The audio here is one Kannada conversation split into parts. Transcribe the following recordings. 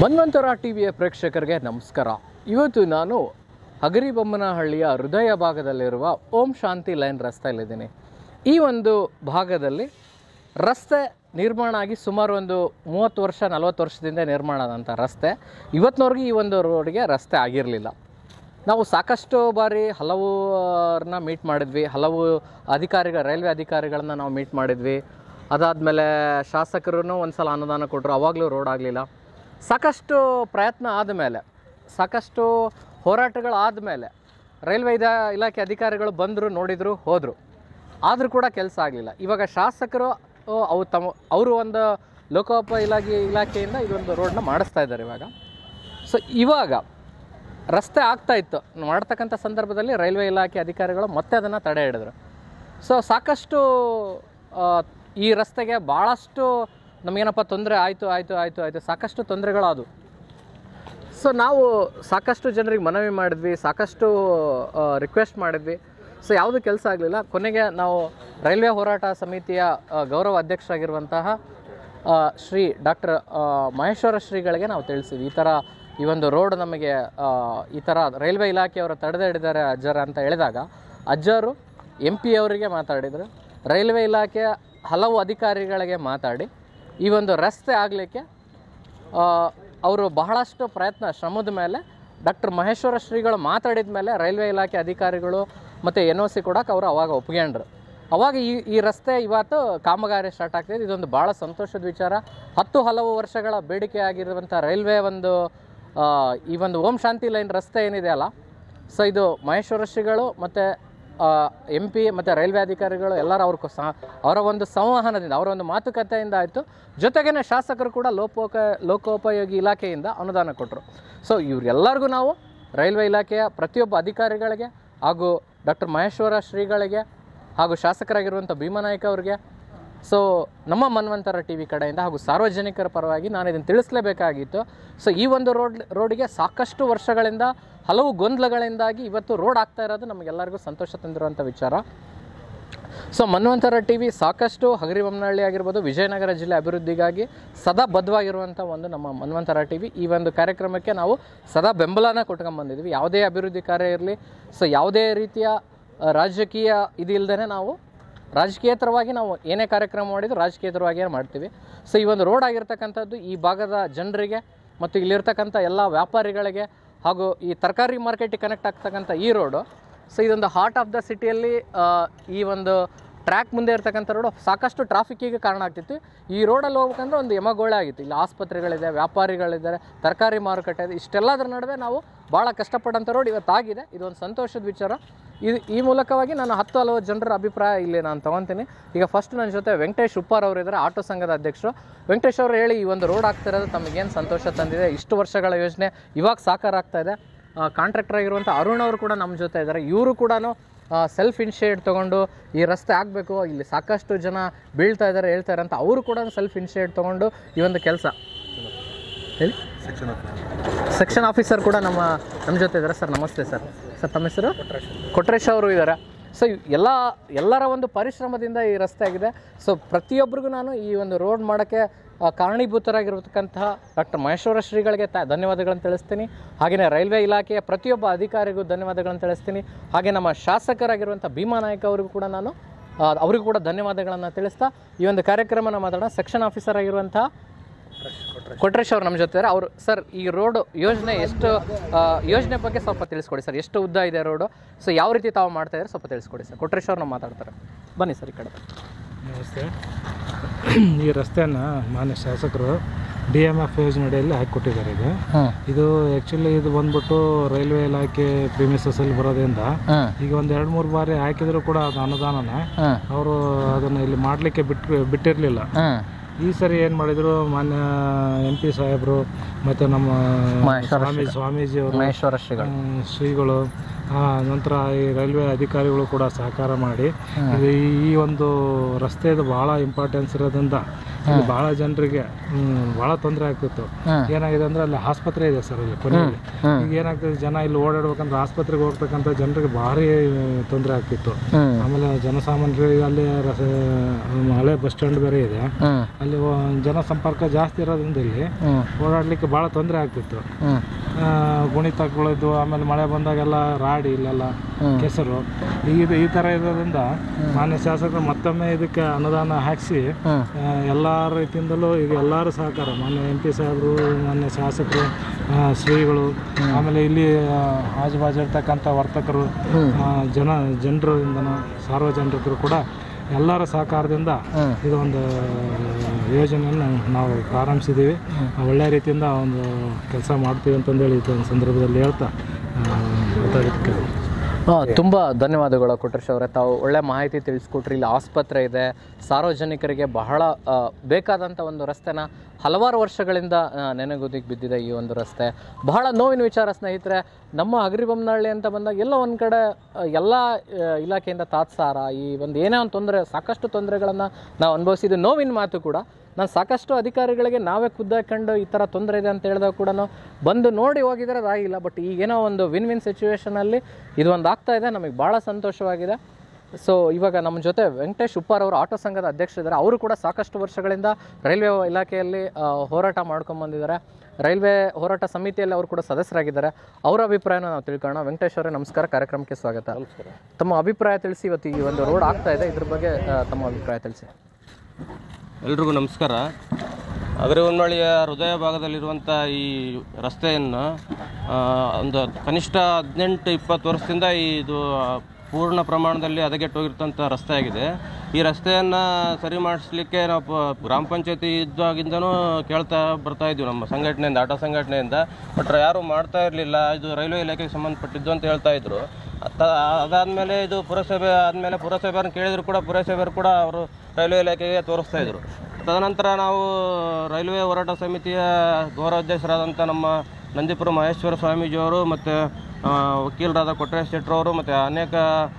ಮನ್ವಂತರ ಟಿವಿಯ ಪ್ರೇಕ್ಷಕರಿಗೆ ನಮಸ್ಕಾರ. ಇವತ್ತು ನಾನು ಹಗರಿಬೊಮ್ಮನಹಳ್ಳಿಯ ಹೃದಯ ಭಾಗದಲ್ಲಿರುವ ಓಂ ಶಾಂತಿ ಲೈನ್ ರಸ್ತೆಯಲ್ಲಿದ್ದೀನಿ. ಈ ಒಂದು ಭಾಗದಲ್ಲಿ ರಸ್ತೆ ನಿರ್ಮಾಣ ಆಗಿ ಸುಮಾರು ಒಂದು 30 ವರ್ಷ 40 ವರ್ಷದಿಂದ ನಿರ್ಮಾಣ ಆದಂಥ ರಸ್ತೆ. ಇವತ್ತಿನವರೆಗೂ ಈ ಒಂದು ರೋಡ್ಗೆ ರಸ್ತೆ ಆಗಿರಲಿಲ್ಲ. ನಾವು ಸಾಕಷ್ಟು ಬಾರಿ ಹಲವರನ್ನ ಮೀಟ್ ಮಾಡಿದ್ವಿ, ಹಲವು ರೈಲ್ವೆ ಅಧಿಕಾರಿಗಳನ್ನ ನಾವು ಮೀಟ್ ಮಾಡಿದ್ವಿ. ಅದಾದಮೇಲೆ ಶಾಸಕರೂ ಒಂದು ಸಲ ಅನುದಾನ ಕೊಟ್ಟರು, ಅವಾಗಲೂ ರೋಡ್ ಆಗಲಿಲ್ಲ. ಸಾಕಷ್ಟು ಪ್ರಯತ್ನ ಆದಮೇಲೆ, ಸಾಕಷ್ಟು ಹೋರಾಟಗಳಾದ ಮೇಲೆ ರೈಲ್ವೆ ಇಲಾಖೆ ಅಧಿಕಾರಿಗಳು ಬಂದರು, ನೋಡಿದರು, ಹೋದರು. ಆದರೂ ಕೂಡ ಕೆಲಸ ಆಗಲಿಲ್ಲ. ಇವಾಗ ಶಾಸಕರು ಅವರು ಒಂದು ಲೋಕೋಪಯೋಗಿ ಇಲಾಖೆಯಿಂದ ಇದೊಂದು ರೋಡನ್ನ ಮಾಡಿಸ್ತಾ ಇದ್ದಾರೆ ಇವಾಗ. ಸೊ ಇವಾಗ ರಸ್ತೆ ಆಗ್ತಾಯಿತ್ತು ಮಾಡ್ತಕ್ಕಂಥ ಸಂದರ್ಭದಲ್ಲಿ ರೈಲ್ವೆ ಇಲಾಖೆ ಅಧಿಕಾರಿಗಳು ಮತ್ತೆ ಅದನ್ನು ತಡೆ ಹಿಡಿದ್ರು. ಸೊ ಸಾಕಷ್ಟು ಈ ರಸ್ತೆಗೆ ಭಾಳಷ್ಟು ನಮಗೇನಪ್ಪ ತೊಂದರೆ ಆಯಿತು ಸಾಕಷ್ಟು ತೊಂದರೆಗಳಾದವು. ಸೊ ನಾವು ಸಾಕಷ್ಟು ಜನರಿಗೆ ಮನವಿ ಮಾಡಿದ್ವಿ, ಸಾಕಷ್ಟು ರಿಕ್ವೆಸ್ಟ್ ಮಾಡಿದ್ವಿ. ಸೊ ಯಾವುದೂ ಕೆಲಸ ಆಗಲಿಲ್ಲ. ಕೊನೆಗೆ ನಾವು ರೈಲ್ವೆ ಹೋರಾಟ ಸಮಿತಿಯ ಗೌರವ ಅಧ್ಯಕ್ಷರಾಗಿರುವಂತಹ ಶ್ರೀ ಡಾಕ್ಟರ್ ಮಹೇಶ್ವರ ಶ್ರೀಗಳಿಗೆ ನಾವು ತಿಳಿಸಿದ್ವಿ, ಈ ಒಂದು ರೋಡ್ ನಮಗೆ ಈ ಥರ ರೈಲ್ವೆ ಇಲಾಖೆಯವರು ತಡೆದು ಹಿಡಿದಾರೆ ಅಜ್ಜರ ಅಂತ ಹೇಳಿದಾಗ ಅಜ್ಜರು MP ಅವರಿಗೆ ಮಾತಾಡಿದರು. ರೈಲ್ವೆ ಇಲಾಖೆಯ ಹಲವು ಅಧಿಕಾರಿಗಳಿಗೆ ಮಾತಾಡಿ ಈ ಒಂದು ರಸ್ತೆ ಆಗಲಿಕ್ಕೆ ಅವರು ಬಹಳಷ್ಟು ಶ್ರಮದ ಮೇಲೆ ಡಾಕ್ಟರ್ ಮಹೇಶ್ವರ ಶ್ರೀಗಳು ಮಾತಾಡಿದ ಮೇಲೆ ರೈಲ್ವೆ ಇಲಾಖೆ ಅಧಿಕಾರಿಗಳು ಮತ್ತು NOC ಕೊಡೋಕೆ ಅವರು ಅವಾಗ ಒಪ್ಕೊಂಡ್ರು. ಅವಾಗ ಈ ರಸ್ತೆ ಇವತ್ತು ಕಾಮಗಾರಿ ಸ್ಟಾರ್ಟ್ ಆಗ್ತಿದೆ. ಇದೊಂದು ಭಾಳ ಸಂತೋಷದ ವಿಚಾರ. ಹಲವು ವರ್ಷಗಳ ಬೇಡಿಕೆ ಆಗಿರುವಂಥ ರೈಲ್ವೆ ಈ ಒಂದು ಓಂ ಶಾಂತಿ ಲೈನ್ ರಸ್ತೆ ಏನಿದೆ ಅಲ್ಲ, ಸೊ ಇದು ಮಹೇಶ್ವರ ಶ್ರೀಗಳು ಮತ್ತು MP ಮತ್ತು ರೈಲ್ವೆ ಅಧಿಕಾರಿಗಳು ಎಲ್ಲರೂ ಅವರ ಒಂದು ಸಂವಹನದಿಂದ, ಅವರ ಒಂದು ಮಾತುಕತೆಯಿಂದ ಆಯಿತು. ಜೊತೆಗೇ ಶಾಸಕರು ಕೂಡ ಲೋಕೋಪಯೋಗಿ ಇಲಾಖೆಯಿಂದ ಅನುದಾನ ಕೊಟ್ಟರು. ಸೊ ಇವರೆಲ್ಲರಿಗೂ ನಾವು ರೈಲ್ವೆ ಇಲಾಖೆಯ ಪ್ರತಿಯೊಬ್ಬ ಅಧಿಕಾರಿಗಳಿಗೆ ಹಾಗೂ ಡಾಕ್ಟರ್ ಮಹೇಶ್ವರ ಶ್ರೀಗಳಿಗೆ ಹಾಗೂ ಶಾಸಕರಾಗಿರುವಂಥ ಭೀಮಾ ನಾಯ್ಕ ಅವರಿಗೆ, ಸೊ ನಮ್ಮ ಮನ್ವಂತರ TV ಕಡೆಯಿಂದ ಹಾಗೂ ಸಾರ್ವಜನಿಕರ ಪರವಾಗಿ ನಾನು ಇದನ್ನು ತಿಳಿಸಲೇಬೇಕಾಗಿತ್ತು. ಸೊ ಈ ಒಂದು ರೋಡಿಗೆ ಸಾಕಷ್ಟು ವರ್ಷಗಳಿಂದ ಹಲವು ಗೊಂದಲಗಳಿಂದಾಗಿ ಇವತ್ತು ರೋಡ್ ಆಗ್ತಾ ಇರೋದು ನಮಗೆಲ್ಲರಿಗೂ ಸಂತೋಷ ತಂದಿರುವಂಥ ವಿಚಾರ. ಸೊ ಮನ್ವಂತರ TV ಸಾಕಷ್ಟು ಹಗರಿಬೊಮ್ಮನಹಳ್ಳಿ ಆಗಿರ್ಬೋದು, ವಿಜಯನಗರ ಜಿಲ್ಲೆ ಅಭಿವೃದ್ಧಿಗಾಗಿ ಸದಾ ಬದ್ಧವಾಗಿರುವಂಥ ಒಂದು ನಮ್ಮ ಮನ್ವಂತರ TV. ಈ ಒಂದು ಕಾರ್ಯಕ್ರಮಕ್ಕೆ ನಾವು ಸದಾ ಬೆಂಬಲನ ಕೊಟ್ಕೊಂಡ್ಬಂದಿದ್ವಿ. ಯಾವುದೇ ಅಭಿವೃದ್ಧಿ ಕಾರ್ಯ ಇರಲಿ, ಸೊ ಯಾವುದೇ ರೀತಿಯ ರಾಜಕೀಯ ಇದಿಲ್ಲದೇ ನಾವು ರಾಜಕೀಯೇತರವಾಗಿ ನಾವು ಏನೇ ಕಾರ್ಯಕ್ರಮ ಮಾಡಿದ್ರು ರಾಜಕೀಯೇತರವಾಗಿಯೇ ಮಾಡ್ತೀವಿ. ಸೊ ಈ ಒಂದು ರೋಡ್ ಆಗಿರ್ತಕ್ಕಂಥದ್ದು ಈ ಭಾಗದ ಜನರಿಗೆ ಮತ್ತು ಇಲ್ಲಿರ್ತಕ್ಕಂಥ ಎಲ್ಲ ವ್ಯಾಪಾರಿಗಳಿಗೆ ಹಾಗೂ ಈ ತರಕಾರಿ ಮಾರ್ಕೆಟಿಗೆ ಕನೆಕ್ಟ್ ಆಗ್ತಕ್ಕಂಥ ಈ ರೋಡು, ಸೊ ಇದೊಂದು ಹಾರ್ಟ್ ಆಫ್ ದ ಸಿಟಿಯಲ್ಲಿ ಈ ಒಂದು ಟ್ರ್ಯಾಕ್ ಮುಂದೆ ಇರ್ತಕ್ಕಂಥ ರೋಡು ಸಾಕಷ್ಟು ಟ್ರಾಫಿಕ್ಕಿಗೆ ಕಾರಣ ಆಗ್ತಿತ್ತು. ಈ ರೋಡಲ್ಲಿ ಹೋಗ್ಬೇಕಂದ್ರೆ ಒಂದು ಯಮಗೋಳೆ ಆಗಿತ್ತು. ಇಲ್ಲಿ ಆಸ್ಪತ್ರೆಗಳಿದೆ, ವ್ಯಾಪಾರಿಗಳಿದ್ದಾರೆ, ತರಕಾರಿ ಮಾರುಕಟ್ಟೆ ಇದೆ. ಇಷ್ಟೆಲ್ಲದರ ನಡುವೆ ನಾವು ಭಾಳ ಕಷ್ಟಪಟ್ಟಂಥ ರೋಡ್ ಇವತ್ತಾಗಿದೆ. ಇದೊಂದು ಸಂತೋಷದ ವಿಚಾರ. ಈ ಮೂಲಕವಾಗಿ ನಾನು ಹಲವು ಜನರ ಅಭಿಪ್ರಾಯ ಇಲ್ಲಿ ನಾನು ತೊಗೊತೀನಿ. ಈಗ ಫಸ್ಟ್ ನನ್ನ ಜೊತೆ ವೆಂಕಟೇಶ್ ಉಪ್ಪಾರ್ ಅವರು ಇದ್ದಾರೆ, ಆಟೋ ಸಂಘದ ಅಧ್ಯಕ್ಷರು. ವೆಂಕಟೇಶ್ ಅವರು ಹೇಳಿ, ಈ ಒಂದು ರೋಡ್ ಆಗ್ತಿರೋದು ತಮಗೇನು ಸಂತೋಷ ತಂದಿದೆ? ಇಷ್ಟು ವರ್ಷಗಳ ಯೋಜನೆ ಇವಾಗ ಸಾಕಾರ ಆಗ್ತಾ ಇದೆ. ಕಾಂಟ್ರಾಕ್ಟರ್ ಆಗಿರುವಂಥ ಅರುಣ್ ಅವರು ಕೂಡ ನಮ್ಮ ಜೊತೆ ಇದ್ದಾರೆ. ಇವರು ಕೂಡ ಸೆಲ್ಫ್ ಇನ್ಶಿಯೇಟ್ ತೊಗೊಂಡು ಈ ರಸ್ತೆ ಆಗಬೇಕು, ಇಲ್ಲಿ ಸಾಕಷ್ಟು ಜನ ಬೀಳ್ತಾ ಇದ್ದಾರೆ ಹೇಳ್ತಾರೆ ಅಂತ ಅವರು ಕೂಡ ಸೆಲ್ಫ್ ಇನ್ಶಿಯೇಟ್ ತೊಗೊಂಡು ಈ ಒಂದು ಕೆಲಸ ಹೇಳಿ. ಸೆಕ್ಷನ್ ಆಫೀಸರ್ ಕೂಡ ನಮ್ಮ ಜೊತೆ ಇದ್ದಾರೆ. ಸರ್ ನಮಸ್ತೆ ಸರ್. ತಮ್ಮ ಹೆಸರು? ಕೊಟ್ರೇಶ್ ಅವರು ಇದ್ದಾರೆ. ಸೊ ಎಲ್ಲರ ಒಂದು ಪರಿಶ್ರಮದಿಂದ ಈ ರಸ್ತೆ ಆಗಿದೆ. ಸೊ ಪ್ರತಿಯೊಬ್ಬರಿಗೂ ನಾನು ಈ ಒಂದು ರೋಡ್ ಮಾಡೋಕ್ಕೆ ಕಾರಣೀಭೂತರಾಗಿರತಕ್ಕಂತಹ ಡಾಕ್ಟರ್ ಮಹೇಶ್ವರ ಶ್ರೀಗಳಿಗೆ ಧನ್ಯವಾದಗಳನ್ನು ತಿಳಿಸ್ತೀನಿ. ಹಾಗೆಯೇ ರೈಲ್ವೆ ಇಲಾಖೆಯ ಪ್ರತಿಯೊಬ್ಬ ಅಧಿಕಾರಿಗೂ ಧನ್ಯವಾದಗಳನ್ನು ತಿಳಿಸ್ತೀನಿ. ಹಾಗೆ ನಮ್ಮ ಶಾಸಕರಾಗಿರುವಂಥ ಭೀಮಾ ನಾಯ್ಕ ಅವರಿಗೂ ಕೂಡ ಧನ್ಯವಾದಗಳನ್ನು ತಿಳಿಸ್ತಾ ಈ ಒಂದು ಕಾರ್ಯಕ್ರಮನ ಮಾತಾಡೋಣ. ಸೆಕ್ಷನ್ ಆಫೀಸರ್ ಆಗಿರುವಂಥ ಕೊಟ್ರೇಶ್ ಅವರು ನಮ್ಮ ಜೊತೆ ಇದ್ದಾರೆ. ಅವರು ಸರ್, ಈ ರೋಡ್ ಯೋಜನೆ ಬಗ್ಗೆ ಸ್ವಲ್ಪ ತಿಳಿಸ್ಕೊಡಿ ಸರ್. ಎಷ್ಟು ಉದ್ದ ಇದೆ ರೋಡು? ಸೊ ಯಾವ ರೀತಿ ತಾವು ಮಾಡ್ತಾ ಇದ್ದಾರೆ ಸ್ವಲ್ಪ ತಿಳಿಸ್ಕೊಡಿ ಸರ್. ಕೊಟ್ರೇಶ್ ಅವ್ರನ್ನ ಮಾತಾಡ್ತಾರೆ. ಬನ್ನಿ ಸರ್ ಈ ಕಡೆ. ನಮಸ್ತೆ. ಈ ರಸ್ತೆಯನ್ನು ಮಾನ್ಯ ಶಾಸಕರು DMF ಯೋಜನೆಯಲ್ಲಿ ಹಾಕಿಕೊಟ್ಟಿದ್ದಾರೆ. ಇದು ಆ್ಯಕ್ಚುಲಿ ಇದು ಬಂದ್ಬಿಟ್ಟು ರೈಲ್ವೆ ಇಲಾಖೆ ಪ್ರಿಮಿಸಸ್ಸಲ್ಲಿ ಬರೋದ್ರಿಂದ ಈಗ ಒಂದು 2-3 ಬಾರಿ ಹಾಕಿದ್ರು ಕೂಡ ಅದು ಅನುದಾನನ ಅವರು ಅದನ್ನು ಇಲ್ಲಿ ಮಾಡಲಿಕ್ಕೆ ಬಿಟ್ಟಿರಲಿಲ್ಲ. ಈ ಸರಿ ಏನು ಮಾಡಿದರು, ಮಾನ್ಯ MP ಸಾಹೇಬರು ಮತ್ತು ನಮ್ಮ ಸ್ವಾಮೀಜಿ ಅವರು, ಮಹೇಶ್ವರ ಶ್ರೀಗಳು ನಂತರ ಈ ರೈಲ್ವೆ ಅಧಿಕಾರಿಗಳು ಕೂಡ ಸಹಕಾರ ಮಾಡಿ ಈ ಒಂದು ರಸ್ತೆದು ಭಾಳ ಇಂಪಾರ್ಟೆನ್ಸ್ ಇರೋದ್ರಿಂದ ಇಲ್ಲಿ ಭಾಳ ಜನರಿಗೆ ಭಾಳ ತೊಂದರೆ ಆಗ್ತಿತ್ತು. ಏನಾಗಿದೆ ಅಂದರೆ ಅಲ್ಲಿ ಆಸ್ಪತ್ರೆ ಇದೆ ಸರ್, ಅಲ್ಲಿ ಕೊನೆಯಲ್ಲಿ. ಈಗ ಏನಾಗ್ತದೆ, ಜನ ಇಲ್ಲಿ ಓಡಾಡ್ಬೇಕಂದ್ರೆ ಆಸ್ಪತ್ರೆಗೆ ಹೋಗ್ತಕ್ಕಂಥ ಜನರಿಗೆ ಭಾರಿ ತೊಂದರೆ ಆಗ್ತಿತ್ತು. ಆಮೇಲೆ ಜನಸಾಮಾನ್ಯರಿಗೆ ಅಲ್ಲಿ ಹಳೆ ಬಸ್ ಸ್ಟ್ಯಾಂಡ್ ಬೇರೆ ಇದೆ, ಅಲ್ಲಿ ಜನ ಸಂಪರ್ಕ ಜಾಸ್ತಿ ಇರೋದ್ರಿಂದ ಇಲ್ಲಿ ಓಡಾಡ್ಲಿಕ್ಕೆ ಭಾಳ ತೊಂದರೆ ಆಗ್ತಿತ್ತು. ಗುಣಿತಗಳಿದ್ದು, ಆಮೇಲೆ ಮಳೆ ಬಂದಾಗೆಲ್ಲ ರಾಡಿ ಇಲ್ಲೆಲ್ಲ ಕೆಸರು ಈ ಥರ ಇರೋದ್ರಿಂದ ಮಾನ್ಯ ಶಾಸಕರು ಮತ್ತೊಮ್ಮೆ ಇದಕ್ಕೆ ಅನುದಾನ ಹಾಕಿಸಿ ಎಲ್ಲ ರೀತಿಯಿಂದಲೂ ಈಗ ಎಲ್ಲರೂ ಸಹಕಾರ, ಮಾನ್ಯ MP ಸಾಹೇಬರು, ಮಾನ್ಯ ಶಾಸಕರು, ಶ್ರೀಗಳು, ಆಮೇಲೆ ಇಲ್ಲಿ ಆಜುಬಾಜು ಇರ್ತಕ್ಕಂಥ ವರ್ತಕರು, ಜನರಿಂದ ಸಾರ್ವಜನಿಕರು ಕೂಡ ಎಲ್ಲರ ಸಹಕಾರದಿಂದ ಇದು ಒಂದು ಯೋಜನೆಯನ್ನು ನಾವು ಪ್ರಾರಂಭಿಸಿದ್ದೀವಿ. ಒಳ್ಳೆಯ ರೀತಿಯಿಂದ ಒಂದು ಕೆಲಸ ಮಾಡ್ತೀವಿ ಅಂತಂದೇಳಿ ಇದೊಂದು ಸಂದರ್ಭದಲ್ಲಿ ಹೇಳ್ತಾ ಮಾತಾಡೋದಕ್ಕೆ ತುಂಬ ಧನ್ಯವಾದಗಳು ಕೊಟ್ರೇಶ್ ಅವರೇ. ತಾವು ಒಳ್ಳೆ ಮಾಹಿತಿ ತಿಳಿಸ್ಕೊಟ್ರಿ. ಇಲ್ಲಿ ಆಸ್ಪತ್ರೆ ಇದೆ, ಸಾರ್ವಜನಿಕರಿಗೆ ಬಹಳ ಬೇಕಾದಂಥ ಒಂದು ರಸ್ತೆನ ಹಲವಾರು ವರ್ಷಗಳಿಂದ ನೆನೆಗುದಿಗೆ ಬಿದ್ದಿದೆ ಈ ಒಂದು ರಸ್ತೆ. ಬಹಳ ನೋವಿನ ವಿಚಾರ ಸ್ನೇಹಿತರೆ. ನಮ್ಮ ಹಗರಿಬೊಮ್ಮನಹಳ್ಳಿ ಅಂತ ಬಂದಾಗ ಎಲ್ಲ ಒಂದು ಕಡೆ ಎಲ್ಲ ಇಲಾಖೆಯಿಂದ ತಾತ್ಸಾರ, ಈ ಒಂದು ಏನೇ ಒಂದು ತೊಂದರೆ, ಸಾಕಷ್ಟು ತೊಂದರೆಗಳನ್ನು ನಾವು ಅನುಭವಿಸಿದ್ದು. ನೋವಿನ ಮಾತು ಕೂಡ. ನಾನು ಸಾಕಷ್ಟು ಅಧಿಕಾರಿಗಳಿಗೆ ನಾವೇ ಖುದ್ದಾಕೊಂಡು ಈ ಥರ ತೊಂದರೆ ಇದೆ ಅಂತ ಹೇಳಿದಾಗ ಕೂಡ ಬಂದು ನೋಡಿ ಹೋಗಿದ್ರೆ ಅದಾಗಿಲ್ಲ. ಬಟ್ ಈಗೇನೋ ಒಂದು ವಿನ್ ವಿನ್ ಸಿಚುವೇಷನಲ್ಲಿ ಇದು ಒಂದು ಆಗ್ತಾ ಇದೆ, ನಮಗೆ ಭಾಳ ಸಂತೋಷವಾಗಿದೆ. ಸೊ ಇವಾಗ ನಮ್ಮ ಜೊತೆ ವೆಂಕಟೇಶ್ ಉಪ್ಪಾರ್ ಅವರು ಆಟೋ ಸಂಘದ ಅಧ್ಯಕ್ಷರಿದ್ದಾರೆ. ಅವರು ಕೂಡ ಸಾಕಷ್ಟು ವರ್ಷಗಳಿಂದ ರೈಲ್ವೆ ಇಲಾಖೆಯಲ್ಲಿ ಹೋರಾಟ ಮಾಡ್ಕೊಂಬಂದಿದ್ದಾರೆ. ರೈಲ್ವೆ ಹೋರಾಟ ಸಮಿತಿಯಲ್ಲಿ ಅವರು ಕೂಡ ಸದಸ್ಯರಾಗಿದ್ದಾರೆ. ಅವರ ಅಭಿಪ್ರಾಯನ ನಾವು ತಿಳ್ಕೊಳ್ಳೋಣ. ವೆಂಕಟೇಶ್ ಅವರೇ ನಮಸ್ಕಾರ, ಕಾರ್ಯಕ್ರಮಕ್ಕೆ ಸ್ವಾಗತ. ನಮಸ್ಕಾರ. ತಮ್ಮ ಅಭಿಪ್ರಾಯ ತಿಳಿಸಿ. ಇವತ್ತು ಈ ಒಂದು ರೋಡ್ ಆಗ್ತಾ ಇದೆ, ಇದ್ರ ಬಗ್ಗೆ ತಮ್ಮ ಅಭಿಪ್ರಾಯ ತಿಳಿಸಿ. ಎಲ್ರಿಗೂ ನಮಸ್ಕಾರ. ಹಗರಿಬೊಮ್ಮನಹಳ್ಳಿಯ ಹೃದಯ ಭಾಗದಲ್ಲಿರುವಂಥ ಈ ರಸ್ತೆಯನ್ನು ಒಂದು ಕನಿಷ್ಠ 18-20 ವರ್ಷದಿಂದ ಇದು ಪೂರ್ಣ ಪ್ರಮಾಣದಲ್ಲಿ ಹದಗೆಟ್ಟೋಗಿರ್ತಂಥ ರಸ್ತೆ ಆಗಿದೆ. ಈ ರಸ್ತೆಯನ್ನು ಸರಿ ಮಾಡಿಸ್ಲಿಕ್ಕೆ ನಾವು ಗ್ರಾಮ ಪಂಚಾಯತಿ ಇದ್ದಾಗಿಂದನೂ ಕೇಳ್ತಾ ಬರ್ತಾ ಇದ್ವಿ ನಮ್ಮ ಸಂಘಟನೆಯಿಂದ, ಆಟೋ ಸಂಘಟನೆಯಿಂದ. ಬಟ್ ಯಾರೂ ಮಾಡ್ತಾ ಇರಲಿಲ್ಲ. ಇದು ರೈಲ್ವೆ ಇಲಾಖೆಗೆ ಸಂಬಂಧಪಟ್ಟಿದ್ದು ಅಂತ ಹೇಳ್ತಾ ಇದ್ರು. ಅದಾದಮೇಲೆ ಇದು ಪುರಸಭೆ ಆದಮೇಲೆ ಪುರಸಭೆಯನ್ನು ಕೇಳಿದ್ರು ಕೂಡ ಪುರಸಭೆಯವರು ಕೂಡ ಅವರು ರೈಲ್ವೆ ಇಲಾಖೆಗೆ ತೋರಿಸ್ತಾ ಇದ್ರು. ತದನಂತರ ನಾವು ರೈಲ್ವೆ ಹೋರಾಟ ಸಮಿತಿಯ ಗೌರವಾಧ್ಯಕ್ಷರಾದಂಥ ನಮ್ಮ ನಂದಿಪುರ ಮಹೇಶ್ವರ ಸ್ವಾಮೀಜಿಯವರು ಮತ್ತು ವಕೀಲರಾದ ಕೊಟ್ರೇಶ್ ಶೆಟ್ಟರವರು ಮತ್ತು ಅನೇಕ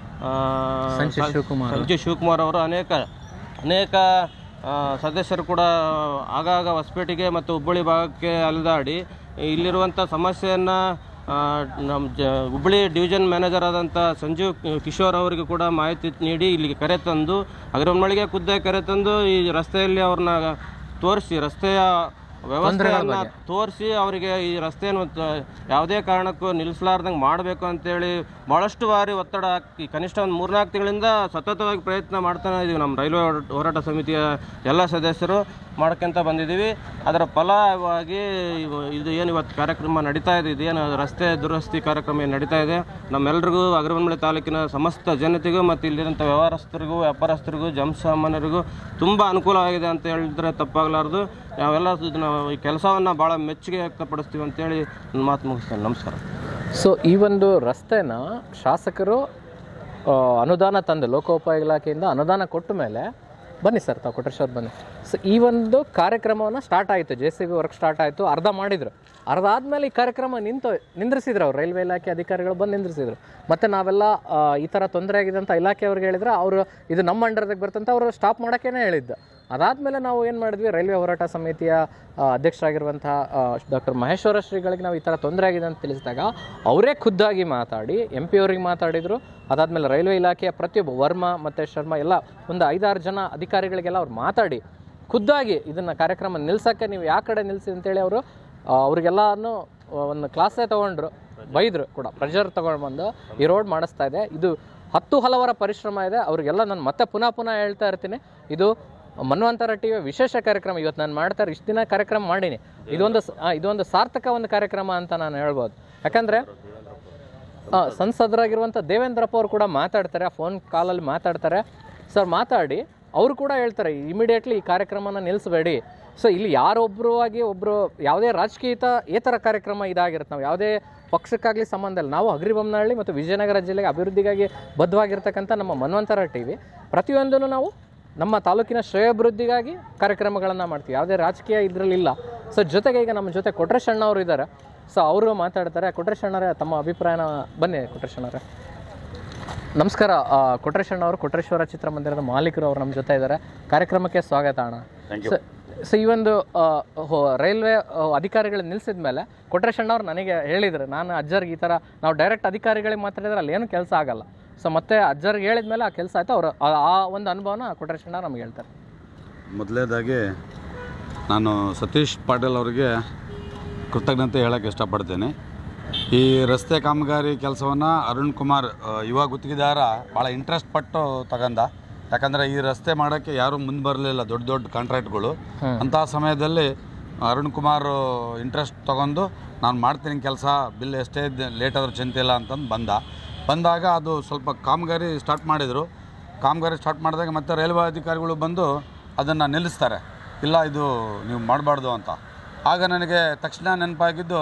ಸಂಜೆ ಶಿವಕುಮಾರ್ ಅವರು ಅನೇಕ ಸದಸ್ಯರು ಕೂಡ ಆಗಾಗ ಹೊಸಪೇಟೆಗೆ ಮತ್ತು ಹುಬ್ಬಳ್ಳಿ ಭಾಗಕ್ಕೆ ಅಲೆದಾಡಿ ಇಲ್ಲಿರುವಂಥ ಸಮಸ್ಯೆಯನ್ನು ನಮ್ಮ ಹುಬ್ಬಳ್ಳಿ ಡಿವಿಷನ್ ಮ್ಯಾನೇಜರ್ ಆದಂಥ ಸಂಜೀವ್ ಕಿಶೋರ್ ಅವರಿಗೆ ಕೂಡ ಮಾಹಿತಿ ನೀಡಿ ಇಲ್ಲಿಗೆ ಕರೆತಂದು ಹಗರಿಬೊಮ್ಮನಹಳ್ಳಿಗೆ ಖುದ್ದಾಗಿ ಕರೆತಂದು ಈ ರಸ್ತೆಯಲ್ಲಿ ಅವ್ರನ್ನ ತೋರಿಸಿ, ರಸ್ತೆಯ ವ್ಯವಸ್ಥೆಯನ್ನು ತೋರಿಸಿ ಅವರಿಗೆ ಈ ರಸ್ತೆಯನ್ನು ಯಾವುದೇ ಕಾರಣಕ್ಕೂ ನಿಲ್ಲಿಸಲಾರ್ದಂಗೆ ಮಾಡಬೇಕು ಅಂತೇಳಿ ಭಾಳಷ್ಟು ಬಾರಿ ಒತ್ತಡ ಹಾಕಿ ಕನಿಷ್ಠ ಒಂದು 3-4 ತಿಂಗಳಿಂದ ಸತತವಾಗಿ ಪ್ರಯತ್ನ ಮಾಡ್ತಾನೆ ಇದ್ದೀವಿ. ನಮ್ಮ ರೈಲ್ವೆ ಹೋರಾಟ ಸಮಿತಿಯ ಎಲ್ಲ ಸದಸ್ಯರು ಮಾಡ್ಕೊಂತ ಬಂದಿದ್ದೀವಿ. ಅದರ ಫಲವಾಗಿ ಇದು ಏನು ಇವತ್ತು ಕಾರ್ಯಕ್ರಮ ನಡೀತಾ ಇದೆ, ಇದೇನು ರಸ್ತೆ ದುರಸ್ತಿ ಕಾರ್ಯಕ್ರಮ ಏನು ನಡೀತಾ ಇದೆ, ನಮ್ಮೆಲ್ಲರಿಗೂ ಹಗರಿಬೊಮ್ಮನಹಳ್ಳಿ ತಾಲೂಕಿನ ಸಮಸ್ತ ಜನತೆಗೂ ಮತ್ತು ಇಲ್ಲಿರೋಂಥ ವ್ಯವಹಾರಸ್ಥರಿಗೂ, ವ್ಯಾಪಾರಸ್ಥರಿಗೂ, ಜನಸಾಮಾನ್ಯರಿಗೂ ತುಂಬ ಅನುಕೂಲವಾಗಿದೆ ಅಂತ ಹೇಳಿದ್ರೆ ತಪ್ಪಾಗಲಾರ್ದು. ನಾವೆಲ್ಲ ಇದನ್ನು ಈ ಕೆಲಸವನ್ನು ಭಾಳ ಮೆಚ್ಚುಗೆ ವ್ಯಕ್ತಪಡಿಸ್ತೀವಿ ಅಂತೇಳಿ ಮಾತು ಮುಗಿಸ್ತೇನೆ. ನಮಸ್ಕಾರ. ಸೊ ಈ ಒಂದು ರಸ್ತೆನ ಶಾಸಕರು ಅನುದಾನ ತಂದು, ಲೋಕೋಪಯೋಗಿ ಇಲಾಖೆಯಿಂದ ಅನುದಾನ ಕೊಟ್ಟ ಮೇಲೆ, ಬನ್ನಿ ಸರ್ ತಾವು ಕೊಟ್ರೇಶ್ ಅವ್ರು ಬನ್ನಿ. ಸೊ ಈ ಒಂದು ಕಾರ್ಯಕ್ರಮವನ್ನು ಸ್ಟಾರ್ಟ್ ಆಯಿತು, JCB ವರ್ಕ್ ಸ್ಟಾರ್ಟ್ ಆಯಿತು, ಅರ್ಧ ಮಾಡಿದರು. ಅರ್ಧ ಆದಮೇಲೆ ಈ ಕಾರ್ಯಕ್ರಮ ನಿಂದ್ರಿಸಿದ್ರು. ಅವ್ರು ರೈಲ್ವೆ ಇಲಾಖೆ ಅಧಿಕಾರಿಗಳು ಬಂದು ನಿಂದ್ರಿಸಿದ್ರು. ಮತ್ತು ನಾವೆಲ್ಲ ಈ ಥರ ತೊಂದರೆ ಆಗಿದೆ ಅಂತ ಇಲಾಖೆಯವ್ರಿಗೆ ಹೇಳಿದ್ರೆ ಅವರು ಇದು ನಮ್ಮ ಅಂಡರ್ದಾಗ ಬರ್ತಂತ ಅವರು ಸ್ಟಾಪ್ ಮಾಡೋಕ್ಕೇ ಹೇಳಿದ್ದು. ಅದಾದಮೇಲೆ ನಾವು ಏನು ಮಾಡಿದ್ವಿ, ರೈಲ್ವೆ ಹೋರಾಟ ಸಮಿತಿಯ ಅಧ್ಯಕ್ಷರಾಗಿರುವಂಥ ಡಾಕ್ಟರ್ ಮಹೇಶ್ವರ ಶ್ರೀಗಳಿಗೆ ನಾವು ಈ ಥರ ತೊಂದರೆ ಆಗಿದೆ ಅಂತ ತಿಳಿಸಿದಾಗ ಅವರೇ ಖುದ್ದಾಗಿ ಮಾತಾಡಿ MP ಅವ್ರಿಗೆ ಮಾತಾಡಿದರು. ಅದಾದಮೇಲೆ ರೈಲ್ವೆ ಇಲಾಖೆಯ ಪ್ರತಿಯೊಬ್ಬ ವರ್ಮ ಮತ್ತು ಶರ್ಮಾ ಎಲ್ಲ ಒಂದು 5-6 ಜನ ಅಧಿಕಾರಿಗಳಿಗೆಲ್ಲ ಅವ್ರು ಮಾತಾಡಿ ಖುದ್ದಾಗಿ ಇದನ್ನು ಕಾರ್ಯಕ್ರಮ ನಿಲ್ಸೋಕ್ಕೆ ನೀವು ಯಾವ ಕಡೆ ನಿಲ್ಲಿಸಿ ಅಂತೇಳಿ ಅವರು ಅವ್ರಿಗೆಲ್ಲನೂ ಒಂದು ಕ್ಲಾಸೇ ತೊಗೊಂಡ್ರು, ಬೈದರು ಕೂಡ, ಪ್ರೆಷರ್ ತೊಗೊಂಡು ಈ ರೋಡ್ ಮಾಡಿಸ್ತಾ ಇದೆ. ಇದು 10 ಹಲವರ ಪರಿಶ್ರಮ ಇದೆ. ಅವ್ರಿಗೆಲ್ಲ ನಾನು ಮತ್ತೆ ಪುನಃ ಹೇಳ್ತಾ ಇರ್ತೀನಿ, ಇದು ಮನ್ವಂತರ ಟಿವಿಯ ವಿಶೇಷ ಕಾರ್ಯಕ್ರಮ. ಇವತ್ತು ನಾನು ಮಾಡ್ತಾರೆ, ಇಷ್ಟು ದಿನ ಕಾರ್ಯಕ್ರಮ ಮಾಡೀನಿ. ಇದೊಂದು ಸಾರ್ಥಕ ಒಂದು ಕಾರ್ಯಕ್ರಮ ಅಂತ ನಾನು ಹೇಳ್ಬೋದು. ಯಾಕಂದರೆ ಸಂಸದರಾಗಿರುವಂಥ ದೇವೇಂದ್ರಪ್ಪ ಅವರು ಕೂಡ ಮಾತಾಡ್ತಾರೆ, ಫೋನ್ ಕಾಲಲ್ಲಿ ಮಾತಾಡ್ತಾರೆ. ಸರ್ ಮಾತಾಡಿ ಅವರು ಕೂಡ ಹೇಳ್ತಾರೆ ಇಮಿಡಿಯೇಟ್ಲಿ ಈ ಕಾರ್ಯಕ್ರಮನ ನಿಲ್ಲಿಸಬೇಡಿ. ಸೊ ಇಲ್ಲಿ ಯಾರೊಬ್ಬರು ಯಾವುದೇ ರಾಜಕೀಯೇತರ ಕಾರ್ಯಕ್ರಮ ಇದಾಗಿರುತ್ತೆ. ನಾವು ಯಾವುದೇ ಪಕ್ಷಕ್ಕಾಗಲಿ ಸಂಬಂಧ ಇಲ್ಲ. ನಾವು ಹಗರಿಬೊಮ್ಮನಹಳ್ಳಿ ಮತ್ತು ವಿಜಯನಗರ ಜಿಲ್ಲೆಗೆ ಅಭಿವೃದ್ಧಿಗಾಗಿ ಬದ್ಧವಾಗಿರ್ತಕ್ಕಂಥ ನಮ್ಮ ಮನ್ವಂತರ ಟಿವಿ ಪ್ರತಿಯೊಂದನ್ನು ನಾವು ನಮ್ಮ ತಾಲೂಕಿನ ಶ್ರೇಯಾಭಿವೃದ್ಧಿಗಾಗಿ ಕಾರ್ಯಕ್ರಮಗಳನ್ನು ಮಾಡ್ತೀವಿ. ಯಾವುದೇ ರಾಜಕೀಯ ಇದರಲ್ಲಿಲ್ಲ. ಸೊ ಜೊತೆಗೆ ಈಗ ನಮ್ಮ ಜೊತೆ ಕೊಟ್ರೇಶ್ ಅಣ್ಣವರು ಇದ್ದಾರೆ. ಸೊ ಅವರು ಮಾತಾಡ್ತಾರೆ. ಕೊಟ್ರೇಶ್ ಅಣ್ಣರೇ, ತಮ್ಮ ಅಭಿಪ್ರಾಯನ ಬನ್ನಿ. ಕೊಟ್ರೇಶ್ ಅಣ್ಣರೇ ನಮಸ್ಕಾರ. ಕೊಟ್ರೇಶ್ ಅಣ್ಣವರು ಕೊಟ್ರೇಶ್ವರ ಚಿತ್ರಮಂದಿರದ ಮಾಲೀಕರು ಅವರು ನಮ್ಮ ಜೊತೆ ಇದ್ದಾರೆ. ಕಾರ್ಯಕ್ರಮಕ್ಕೆ ಸ್ವಾಗತ ಅಣ್ಣ. ಸೊ ಈ ಒಂದು ರೈಲ್ವೆ ಅಧಿಕಾರಿಗಳು ನಿಲ್ಲಿಸಿದ ಮೇಲೆ ಕೊಟ್ರೇಶ್ ಅಣ್ಣವ್ರು ನನಗೆ ಹೇಳಿದ್ರು, ನಾನು ಅಜ್ಜರ್ಗೆ ಈ ಥರ ನಾವು ಡೈರೆಕ್ಟ್ ಅಧಿಕಾರಿಗಳಿಗೆ ಮಾತಾಡಿದ್ರೆ ಅಲ್ಲಿ ಏನು ಕೆಲಸ ಆಗಲ್ಲ. ಸೊ ಮತ್ತೆ ಅಜ್ಜರ್ಗೆ ಹೇಳಿದ ಮೇಲೆ ಆ ಕೆಲಸ ಆಯಿತು. ಅವರು ಆ ಒಂದು ಅನುಭವನ ಕೊಟ್ರೇಶ್ ಅಣ್ಣ ನಮ್ಗೆ ಹೇಳ್ತಾರೆ. ಮೊದಲನೇದಾಗಿ ನಾನು ಸತೀಶ್ ಪಾಟೀಲ್ ಅವರಿಗೆ ಕೃತಜ್ಞತೆ ಹೇಳೋಕ್ಕೆ ಇಷ್ಟಪಡ್ತೀನಿ. ಈ ರಸ್ತೆ ಕಾಮಗಾರಿ ಕೆಲಸವನ್ನು ಅರುಣ್ ಕುಮಾರ್ ಯುವ ಗುತ್ತಿಗೆದಾರ ಭಾಳ ಇಂಟ್ರೆಸ್ಟ್ ಪಟ್ಟು ತಗೊಂಡ. ಯಾಕಂದರೆ ಈ ರಸ್ತೆ ಮಾಡೋಕ್ಕೆ ಯಾರೂ ಮುಂದೆ ಬರಲಿಲ್ಲ, ದೊಡ್ಡ ದೊಡ್ಡ ಕಾಂಟ್ರಾಕ್ಟ್ಗಳು. ಅಂಥ ಸಮಯದಲ್ಲಿ ಅರುಣ್ ಕುಮಾರ್ ಇಂಟ್ರೆಸ್ಟ್ ತೊಗೊಂಡು ನಾನು ಮಾಡ್ತೀನಿ ಕೆಲಸ, ಬಿಲ್ ಎಷ್ಟೇ ಲೇಟ್ ಆದರೂ ಚಿಂತೆ ಇಲ್ಲ ಅಂತಂದು ಬಂದಾಗ ಅದು ಸ್ವಲ್ಪ ಕಾಮಗಾರಿ ಸ್ಟಾರ್ಟ್ ಮಾಡಿದರು. ಕಾಮಗಾರಿ ಸ್ಟಾರ್ಟ್ ಮಾಡಿದಾಗ ಮತ್ತೆ ರೈಲ್ವೆ ಅಧಿಕಾರಿಗಳು ಬಂದು ಅದನ್ನು ನಿಲ್ಲಿಸ್ತಾರೆ, ಇಲ್ಲ ಇದು ನೀವು ಮಾಡಬಾರ್ದು ಅಂತ. ಆಗ ನನಗೆ ತಕ್ಷಣ ನೆನಪಾಗಿದ್ದು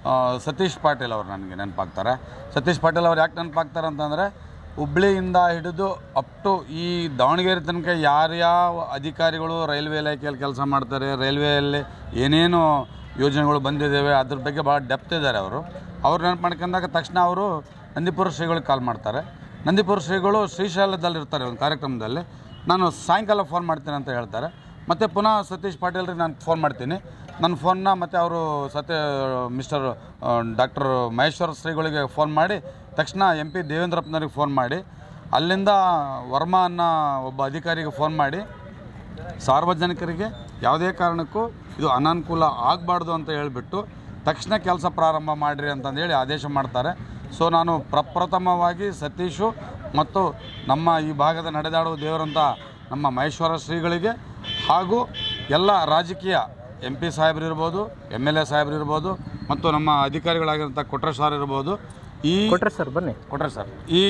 ಸತೀಶ್ ಪಾಟೀಲ್ ಅವರು ನನಗೆ ನೆನಪಾಗ್ತಾರೆ. ಸತೀಶ್ ಪಾಟೀಲ್ ಅವ್ರು ಯಾಕೆ ನೆನಪಾಗ್ತಾರೆ ಅಂತಂದರೆ, ಹುಬ್ಳಿಯಿಂದ ಹಿಡಿದು ಅಪ್ ಟು ಈ ದಾವಣಗೆರೆ ತನಕ ಯಾರ್ಯಾವ ಅಧಿಕಾರಿಗಳು ರೈಲ್ವೆ ಇಲಾಖೆಯಲ್ಲಿ ಕೆಲಸ ಮಾಡ್ತಾರೆ, ರೈಲ್ವೆಯಲ್ಲಿ ಏನೇನು ಯೋಜನೆಗಳು ಬಂದಿದ್ದಾವೆ ಅದ್ರ ಬಗ್ಗೆ ಭಾಳ ಡೆಪ್ತ್ ಇದ್ದಾರೆ ಅವರು ನೆನಪು ಮಾಡ್ಕೊಂಡಾಗ ತಕ್ಷಣ ಅವರು ನಂದಿಪುರ ಶ್ರೀಗಳಿಗೆ ಕಾಲ್ ಮಾಡ್ತಾರೆ. ನಂದಿಪುರ ಶ್ರೀಗಳು ಶ್ರೀಶೈಲದಲ್ಲಿರ್ತಾರೆ ಒಂದು ಕಾರ್ಯಕ್ರಮದಲ್ಲಿ. ನಾನು ಸಾಯಂಕಾಲ ಫೋನ್ ಮಾಡ್ತೀನಿ ಅಂತ ಹೇಳ್ತಾರೆ. ಮತ್ತು ಪುನಃ ಸತೀಶ್ ಪಾಟೀಲ್ರಿಗೆ ನಾನು ಫೋನ್ ಮಾಡ್ತೀನಿ. ನನ್ನ ಫೋನ್ನ ಮತ್ತು ಅವರು ಮಿಸ್ಟರ್ ಡಾಕ್ಟರ್ ಮಹೇಶ್ವರ ಶ್ರೀಗಳಿಗೆ ಫೋನ್ ಮಾಡಿ ತಕ್ಷಣ MP ದೇವೇಂದ್ರಪ್ಪನವ್ರಿಗೆ ಫೋನ್ ಮಾಡಿ, ಅಲ್ಲಿಂದ ವರ್ಮಾ ಅನ್ನೋ ಒಬ್ಬ ಅಧಿಕಾರಿಗೆ ಫೋನ್ ಮಾಡಿ, ಸಾರ್ವಜನಿಕರಿಗೆ ಯಾವುದೇ ಕಾರಣಕ್ಕೂ ಇದು ಅನಾನುಕೂಲ ಆಗಬಾರ್ದು ಅಂತ ಹೇಳಿಬಿಟ್ಟು ತಕ್ಷಣ ಕೆಲಸ ಪ್ರಾರಂಭ ಮಾಡಿರಿ ಅಂತಂದೇಳಿ ಆದೇಶ ಮಾಡ್ತಾರೆ. ಸೊ ನಾನು ಪ್ರಪ್ರಥಮವಾಗಿ ಸತೀಶು ಮತ್ತು ನಮ್ಮ ಈ ಭಾಗದ ನಡೆದಾಡುವ ದೇವರಂಥ ನಮ್ಮ ಮಹೇಶ್ವರ ಶ್ರೀಗಳಿಗೆ ಹಾಗೂ ಎಲ್ಲ ರಾಜಕೀಯ MP ಸಾಹೇಬ್ರು ಇರ್ಬೋದು, MLA ಸಾಹೇಬ್ರು ಇರ್ಬೋದು, ಮತ್ತು ನಮ್ಮ ಅಧಿಕಾರಿಗಳಾಗಿರೋಂಥ ಕೊಟ್ರೇಶ್ ಸರ್ ಇರ್ಬೋದು, ಕೊಟ್ರೇಶ್ ಸರ್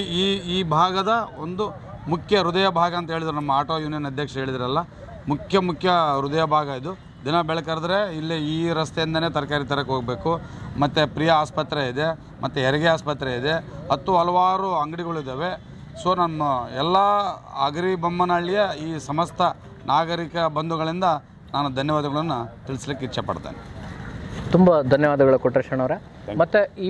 ಈ ಭಾಗದ ಒಂದು ಮುಖ್ಯ ಹೃದಯ ಭಾಗ ಅಂತ ಹೇಳಿದ್ರು. ನಮ್ಮ ಆಟೋ ಯೂನಿಯನ್ ಅಧ್ಯಕ್ಷರು ಹೇಳಿದ್ರಲ್ಲ, ಮುಖ್ಯ ಹೃದಯ ಭಾಗ ಇದು. ದಿನ ಬೆಳಕರಿದ್ರೆ ಇಲ್ಲಿ ಈ ರಸ್ತೆಯಿಂದನೇ ತರಕಾರಿ ತರಕ್ಕೆ ಹೋಗಬೇಕು. ಮತ್ತು ಪ್ರಿಯ ಆಸ್ಪತ್ರೆ ಇದೆ, ಮತ್ತು ಹೆರಿಗೆ ಆಸ್ಪತ್ರೆ ಇದೆ, ಹಲವಾರು ಅಂಗಡಿಗಳಿದ್ದಾವೆ. ಸೊ ನಮ್ಮ ಎಲ್ಲ ಅಗರಿ ಬೊಮ್ಮನಹಳ್ಳಿಯ ಈ ಸಮಸ್ತ ನಾಗರಿಕ ಬಂಧುಗಳಿಂದ ನಾನು ಧನ್ಯವಾದಗಳನ್ನು ತಿಳಿಸ್ಲಿಕ್ಕೆ ಇಚ್ಛೆಪಡ್ತೇನೆ. ತುಂಬ ಧನ್ಯವಾದಗಳು ಕೊಟ್ರೇಶ್ ಅಣ್ಣವರೇ. ಮತ್ತು ಈ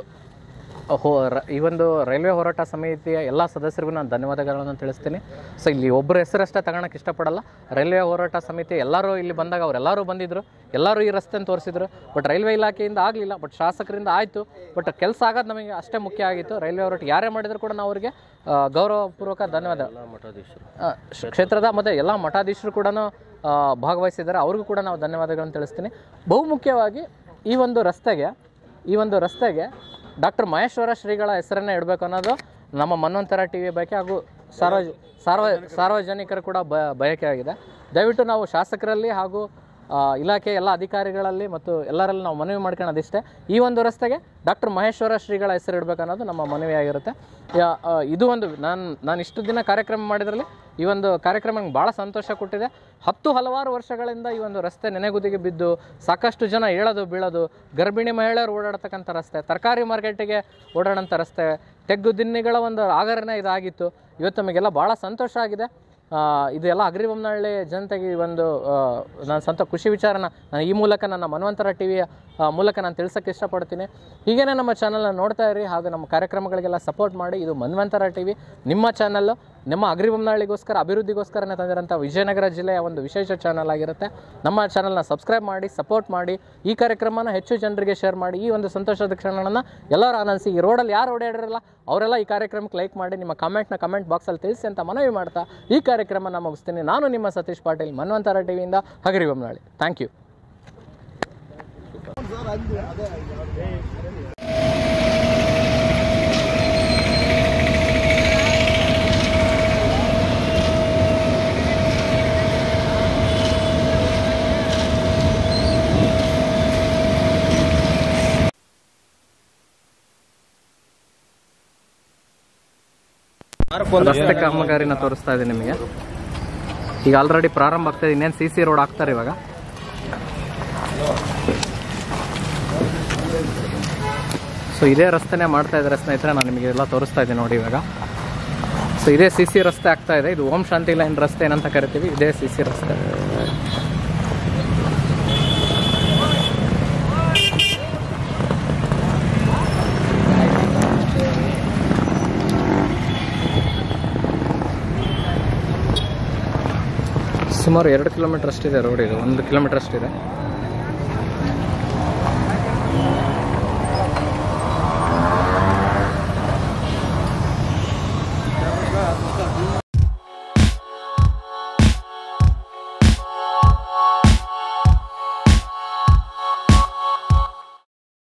ಒಂದು ರೈಲ್ವೆ ಹೋರಾಟ ಸಮಿತಿಯ ಎಲ್ಲ ಸದಸ್ಯರಿಗೂ ನಾನು ಧನ್ಯವಾದಗಳನ್ನು ತಿಳಿಸ್ತೀನಿ. ಸೊ ಇಲ್ಲಿ ಒಬ್ಬರ ಹೆಸರಷ್ಟೇ ತಗೊಳಕ್ಕೆ ಇಷ್ಟಪಡಲ್ಲ. ರೈಲ್ವೆ ಹೋರಾಟ ಸಮಿತಿ ಎಲ್ಲರೂ ಇಲ್ಲಿ ಬಂದಾಗ ಅವರೆಲ್ಲರೂ ಬಂದಿದ್ದರು, ಎಲ್ಲರೂ ಈ ರಸ್ತೆಯನ್ನು ತೋರಿಸಿದ್ರು. ಬಟ್ ರೈಲ್ವೆ ಇಲಾಖೆಯಿಂದ ಆಗಲಿಲ್ಲ, ಬಟ್ ಶಾಸಕರಿಂದ ಆಯಿತು. ಬಟ್ ಕೆಲಸ ಆಗೋದು ನಮಗೆ ಅಷ್ಟೇ ಮುಖ್ಯ ಆಗಿತ್ತು. ರೈಲ್ವೆ ಹೋರಾಟ ಯಾರೇ ಮಾಡಿದ್ರು ಕೂಡ ನಾವು ಅವರಿಗೆ ಗೌರವಪೂರ್ವಕ ಧನ್ಯವಾದ. ಕ್ಷೇತ್ರದ ಮತ್ತು ಎಲ್ಲ ಮಠಾಧೀಶರು ಕೂಡ ಭಾಗವಹಿಸಿದ್ದಾರೆ, ಅವ್ರಿಗೂ ಕೂಡ ನಾವು ಧನ್ಯವಾದಗಳನ್ನು ತಿಳಿಸ್ತೀನಿ. ಬಹುಮುಖ್ಯವಾಗಿ ಈ ಒಂದು ರಸ್ತೆಗೆ ಡಾಕ್ಟರ್ ಮಹೇಶ್ವರ ಶ್ರೀಗಳ ಹೆಸರನ್ನೇ ಇಡಬೇಕು ಅನ್ನೋದು ನಮ್ಮ ಮನ್ವಂತರ TV ಬಯಕೆ ಹಾಗೂ ಸಾರ್ವಜನಿಕರು ಕೂಡ ಬಯಕೆ ಆಗಿದೆ. ದಯವಿಟ್ಟು ನಾವು ಶಾಸಕರಲ್ಲಿ ಹಾಗೂ ಇಲಾಖೆ ಎಲ್ಲ ಅಧಿಕಾರಿಗಳಲ್ಲಿ ಮತ್ತು ಎಲ್ಲರಲ್ಲಿ ನಾವು ಮನವಿ ಮಾಡ್ಕೊಳ್ಳೋದಿಷ್ಟೇ, ಈ ಒಂದು ರಸ್ತೆಗೆ ಡಾಕ್ಟರ್ ಮಹೇಶ್ವರ ಶ್ರೀಗಳ ಹೆಸರು ಇಡಬೇಕು ಅನ್ನೋದು ನಮ್ಮ ಮನವಿಯಾಗಿರುತ್ತೆ. ಇದು ಒಂದು ನಾನು ಇಷ್ಟು ದಿನ ಕಾರ್ಯಕ್ರಮ ಮಾಡಿದ್ರಲ್ಲಿ ಈ ಒಂದು ಕಾರ್ಯಕ್ರಮ ನಂಗೆ ಭಾಳ ಸಂತೋಷ ಕೊಟ್ಟಿದೆ. ಹಲವಾರು ವರ್ಷಗಳಿಂದ ಈ ಒಂದು ರಸ್ತೆ ನೆನೆಗುದಿಗೆ ಬಿದ್ದು ಸಾಕಷ್ಟು ಜನ ಏಳೋದು ಬೀಳೋದು, ಗರ್ಭಿಣಿ ಮಹಿಳೆಯರು ಓಡಾಡ್ತಕ್ಕಂಥ ರಸ್ತೆ, ತರಕಾರಿ ಮಾರ್ಕೆಟಿಗೆ ಓಡಾಡೋಂಥ ರಸ್ತೆ, ತೆಗ್ಗು ದಿನ್ನಿಗಳ ಒಂದು ಆಗರನೇ ಇದಾಗಿತ್ತು. ಇವತ್ತು ನಮಗೆಲ್ಲ ಭಾಳ ಸಂತೋಷ ಆಗಿದೆ. ಇದೆಲ್ಲ ಅಗ್ರಿಬೊಮ್ಮನಹಳ್ಳಿ ಜನತೆಗೆ ಒಂದು ನಾನು ಖುಷಿ ವಿಚಾರನ ನಾನು ಈ ಮೂಲಕ ನನ್ನ ಮನ್ವಂತರ TVಯ ಮೂಲಕ ನಾನು ತಿಳಿಸೋಕ್ಕೆ ಇಷ್ಟಪಡ್ತೀನಿ. ಹೀಗೇ ನಮ್ಮ ಚಾನಲ್ನ ನೋಡ್ತಾ ಇರಿ ಹಾಗೂ ನಮ್ಮ ಕಾರ್ಯಕ್ರಮಗಳಿಗೆಲ್ಲ ಸಪೋರ್ಟ್ ಮಾಡಿ. ಇದು ಮನ್ವಂತರ TV ನಿಮ್ಮ ಚಾನಲ್ಲು, ನಿಮ್ಮ ಅಗ್ರಿಬೊಮ್ಮನಹಳ್ಳಿಗೋಸ್ಕರ ಅಭಿವೃದ್ಧಿಗೋಸ್ಕರನೇ ತಂದಿರೋಂಥ ವಿಜಯನಗರ ಜಿಲ್ಲೆಯ ಒಂದು ವಿಶೇಷ ಚಾನಲ್ ಆಗಿರುತ್ತೆ. ನಮ್ಮ ಚಾನಲ್ನ ಸಬ್ಸ್ಕ್ರೈಬ್ ಮಾಡಿ, ಸಪೋರ್ಟ್ ಮಾಡಿ, ಈ ಕಾರ್ಯಕ್ರಮನ ಹೆಚ್ಚು ಜನರಿಗೆ ಶೇರ್ ಮಾಡಿ. ಈ ಒಂದು ಸಂತೋಷದ ಕ್ಷಣಗಳನ್ನು ಎಲ್ಲರೂ ಆನಂದಿಸಿ. ಈ ರೋಡಲ್ಲಿ ಯಾರು ಓಡಾಡಿರಲ್ಲ ಅವರೆಲ್ಲ ಈ ಕಾರ್ಯಕ್ರಮಕ್ಕೆ ಲೈಕ್ ಮಾಡಿ, ನಿಮ್ಮ ಕಮೆಂಟ್ ಬಾಕ್ಸಲ್ಲಿ ತಿಳಿಸಿ ಅಂತ ಮನವಿ ಮಾಡ್ತಾ ಈ ಕಾರ್ಯಕ್ರಮನ ಮುಗಿಸ್ತೀನಿ. ನಾನು ನಿಮ್ಮ ಸತೀಶ್ ಪಾಟೀಲ್, ಮನ್ವಂತರ TVಯಿಂದ ಹಗರಿಬೊಮ್ಮನಹಳ್ಳಿ. Thank you. ರಸ್ತೆ ಕಾಮಗಾರಿನ ತೋರಿಸ್ತಾ ಇದೆ ನಿಮಗೆ. ಈಗ ಆಲ್ರೆಡಿ ಪ್ರಾರಂಭ ಆಗ್ತದೆ, ಇನ್ನೇನು CC ರೋಡ್ ಆಗ್ತಾರೆ ಇವಾಗ. ಸೊ ಇದೇ ರಸ್ತೆನೇ ಮಾಡ್ತಾ ಇದ್ದಾರೆ ಸ್ನೇಹಿತರೆ, ನಾನು ನಿಮಗೆಲ್ಲ ತೋರಿಸ್ತಾ ಇದ್ದೀನಿ ನೋಡಿ ಇವಾಗ. ಸೊ ಇದೇ CC ರಸ್ತೆ ಆಗ್ತಾ ಇದೆ. ಇದು ಓಂ ಶಾಂತಿ ಲೈನ್ ರಸ್ತೆ ಏನಂತ ಕರಿತೀವಿ, ಇದೇ CC ರಸ್ತೆ. ಸುಮಾರು 2 ಕಿಲೋಮೀಟರ್ ಅಷ್ಟಿದೆ ರೋಡ್, ಇದು 1 ಕಿಲೋಮೀಟರ್ ಅಷ್ಟಿದೆ.